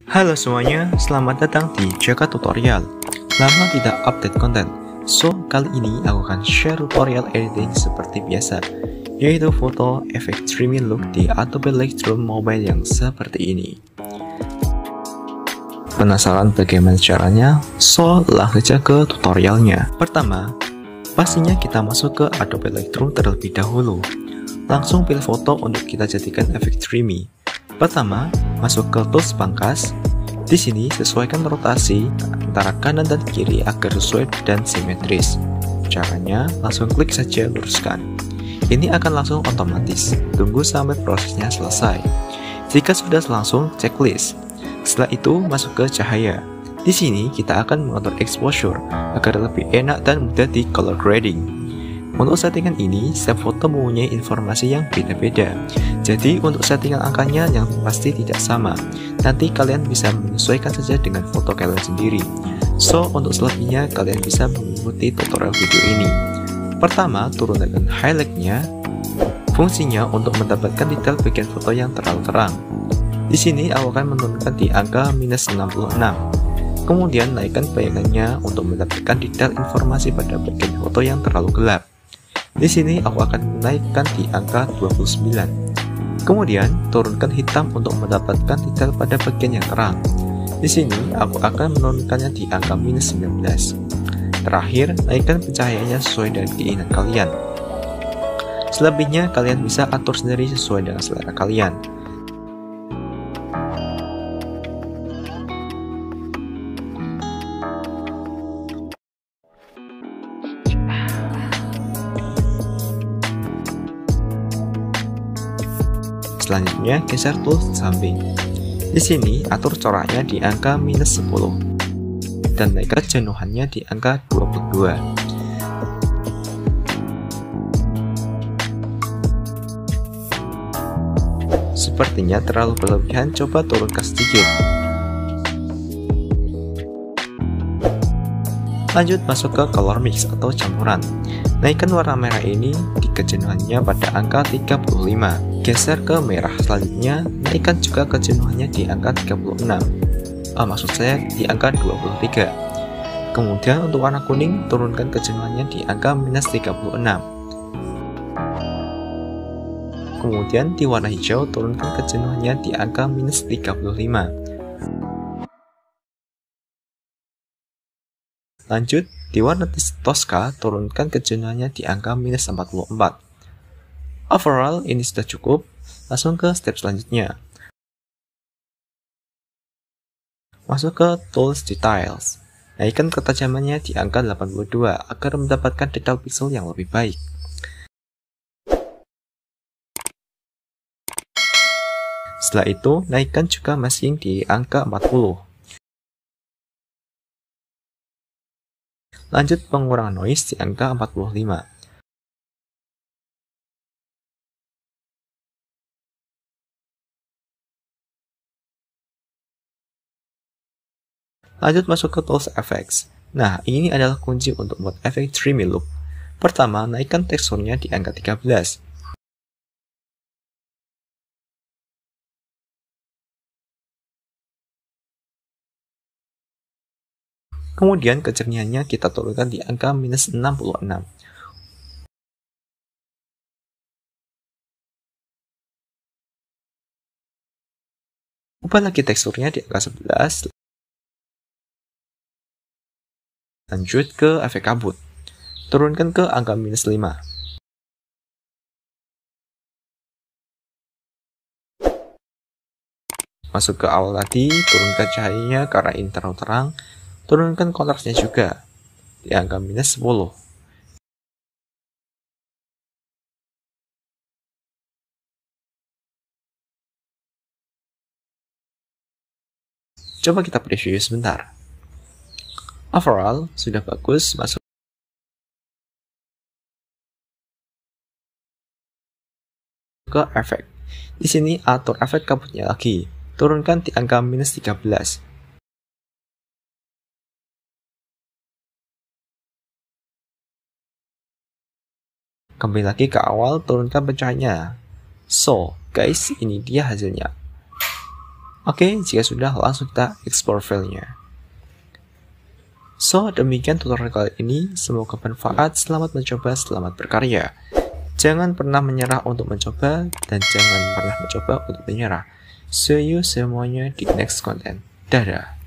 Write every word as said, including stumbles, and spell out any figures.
Halo semuanya, selamat datang di Jaka Tutorial. Lama tidak update konten, so kali ini aku akan share tutorial editing seperti biasa, yaitu foto efek dreamy look di Adobe Lightroom Mobile yang seperti ini. Penasaran bagaimana caranya? So langsung saja ke tutorialnya. Pertama, pastinya kita masuk ke Adobe Lightroom terlebih dahulu. Langsung pilih foto untuk kita jadikan efek dreamy. Pertama, masuk ke tools pangkas. Di sini sesuaikan rotasi antara kanan dan kiri agar sesuai dan simetris. Caranya, langsung klik saja luruskan. Ini akan langsung otomatis. Tunggu sampai prosesnya selesai. Jika sudah langsung checklist. Setelah itu masuk ke cahaya. Di sini kita akan mengatur exposure agar lebih enak dan mudah di color grading. Untuk settingan ini, setiap foto mempunyai informasi yang beda-beda. Jadi untuk settingan angkanya yang pasti tidak sama. Nanti kalian bisa menyesuaikan saja dengan foto kalian sendiri. So, untuk selebihnya kalian bisa mengikuti tutorial video ini. Pertama, turunkan highlight-nya. Fungsinya untuk mendapatkan detail bagian foto yang terlalu terang. Di sini aku akan menurunkan di angka minus enam puluh enam. Kemudian naikkan bayangannya untuk mendapatkan detail informasi pada bagian foto yang terlalu gelap. Di sini aku akan menaikkan di angka dua puluh sembilan. Kemudian turunkan hitam untuk mendapatkan detail pada bagian yang terang. Di sini aku akan menurunkannya di angka minus sembilan belas. Terakhir, naikkan pencahayaannya sesuai dengan keinginan kalian. Selebihnya kalian bisa atur sendiri sesuai dengan selera kalian. Selanjutnya geser tools samping. Di sini atur coraknya di angka minus sepuluh dan naikkan jenuhannya di angka dua puluh dua. Sepertinya terlalu berlebihan, coba turunkan sedikit. Lanjut masuk ke color mix atau campuran. Naikkan warna merah ini di kejenuhannya pada angka tiga puluh lima. Geser ke merah selanjutnya, naikkan juga kejenuhannya di angka tiga puluh enam. Oh, maksud saya di angka dua puluh tiga. Kemudian untuk warna kuning, turunkan kejenuhannya di angka minus tiga puluh enam. Kemudian di warna hijau, turunkan kejenuhannya di angka minus tiga puluh lima. Lanjut, di warna Tosca, turunkan kejenuhannya di angka minus empat puluh empat. Overall, ini sudah cukup. Langsung ke step selanjutnya. Masuk ke Tools Details. Naikkan ketajamannya di angka delapan puluh dua agar mendapatkan detail pixel yang lebih baik. Setelah itu, naikkan juga masking di angka empat puluh. Lanjut pengurangan noise di angka empat puluh lima. Lanjut masuk ke Tools Effects. Nah, ini adalah kunci untuk membuat efek dreamy look. Pertama, naikkan teksturnya di angka tiga belas. Kemudian kejernihannya kita turunkan di angka minus enam puluh enam. Ubah lagi teksturnya di angka sebelas. Lanjut ke efek kabut. Turunkan ke angka minus lima. Masuk ke awal tadi, turunkan cahayanya karena ini terlalu terang. Turunkan kontrasnya juga di angka minus sepuluh. Coba kita preview sebentar. Overall, sudah bagus. Masuk ke efek. Di sini atur efek kabutnya lagi. Turunkan di angka minus tiga belas. Kembali lagi ke awal, turunkan pencahayaannya. So, guys, ini dia hasilnya. Oke, jika sudah, langsung kita explore filenya. So, demikian tutorial kali ini. Semoga bermanfaat. Selamat mencoba, selamat berkarya. Jangan pernah menyerah untuk mencoba, dan jangan pernah mencoba untuk menyerah. See you semuanya di next content. Dadah!